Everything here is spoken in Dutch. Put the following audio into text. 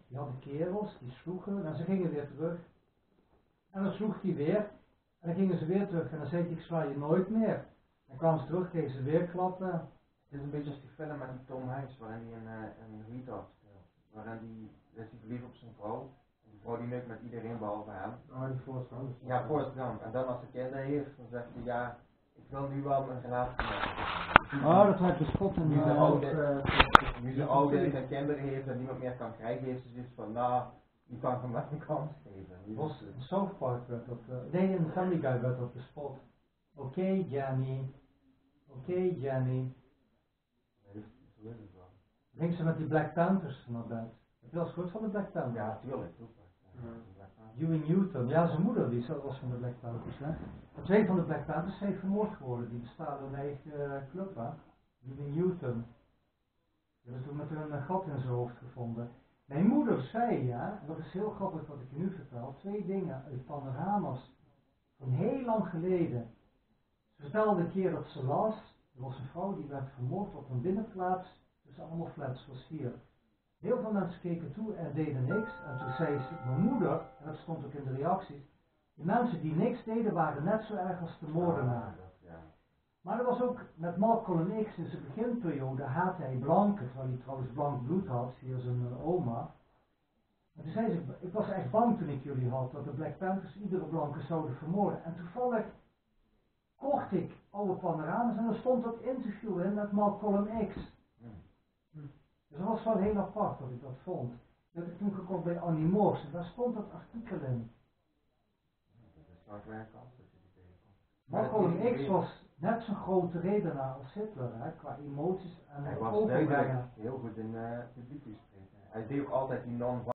Die hadden kerels, die sloegen en ze gingen weer terug. En dan sloeg hij weer. En dan gingen ze weer terug. En dan zei hij, ik sla je nooit meer. Dan kwamen ze terug, kregen ze weer klappen. Het is een beetje als die film met die Tom Hanks, waarin hij een retard speelt. Waarin is hij verliefd op zijn vrouw. En die vrouw die neukt met iedereen behalve hem. Oh, die Forrest Gump. Ja, Forrest Gump. En dan als ze kinderen heeft, dan zegt hij, ja, ik wil nu wel een relatie maken. Oh, dat werd bespot in Nu ze de oud is en kinderen heeft en niemand meer kan krijgen, heeft ze zoiets van, nou, die kan ik hem wel een kans geven. was in South Park werd dat, nee, in Family Guy werd dat bespot. Oké, Jenny. Oké, Jenny. Nee, zo is het wel. Ging ze met die Black Panthers naar bed. Heb je wel eens gehoord van de Black Panthers? Ja, tuurlijk, super. Huey Newton, ja, zijn moeder die was van de Black Panthers. Hè. En 2 van de Black Panthers zijn vermoord geworden. Die bestaan in een eigen club. Hè. Huey Newton. Die hebben toen met een gat in zijn hoofd gevonden. Mijn moeder zei, ja, en dat is heel grappig wat ik je nu vertel, 2 dingen uit panorama's van heel lang geleden. Ze vertelde een keer dat ze las, er was een vrouw die werd vermoord op een binnenplaats tussen allemaal flats, zoals hier. Heel veel mensen keken toe en deden niks. En toen zei ze, mijn moeder, en dat stond ook in de reacties, de mensen die niks deden waren net zo erg als de moordenaar. Maar er was ook met Malcolm X in zijn beginperiode haatte hij blanken, terwijl hij trouwens blank bloed had, via zijn oma. En toen zei ze, ik was echt bang toen ik jullie had, dat de Black Panthers iedere blanke zouden vermoorden. En toevallig kocht ik alle panorama's en er stond dat interview in met Malcolm X. Dus dat was wel heel apart dat ik dat vond. Dat heb ik toen gekocht bij Animorphs en daar stond dat artikel in. Dat is wel een kans dat je die tegenkomt. Malcolm X was net zo'n grote redenaar als Hitler, hè, qua emoties en hij was overbrengen. duidelijk heel goed in publiek spreken. Hij deed ook altijd die non